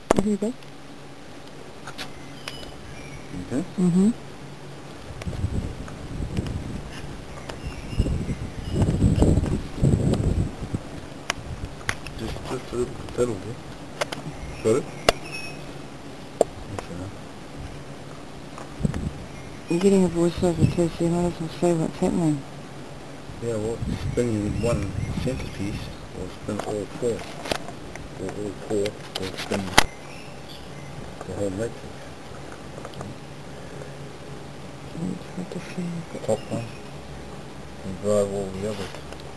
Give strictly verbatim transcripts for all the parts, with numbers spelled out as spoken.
There you go. Okay. Mm-hmm. Just, just a little, little bit. Got it? Okay. You're getting a voiceover too, so you might as well say what's happening. Yeah, well, spin one centerpiece, or spin all four. Or all four, or spin the whole matrix. It's hard to see. The top one, and drive all the others.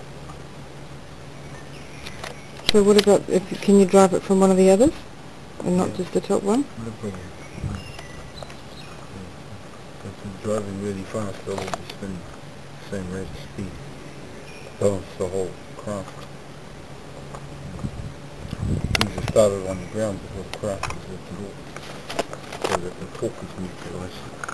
So what about, if can you drive it from one of the others? And not Yeah. just the top one? No problem. Yeah. If it's driving really fast, they'll all be spinning the same rate of speed. Balance the whole craft. Things are started on the ground before the craft is at the door, so that the focus neutralized.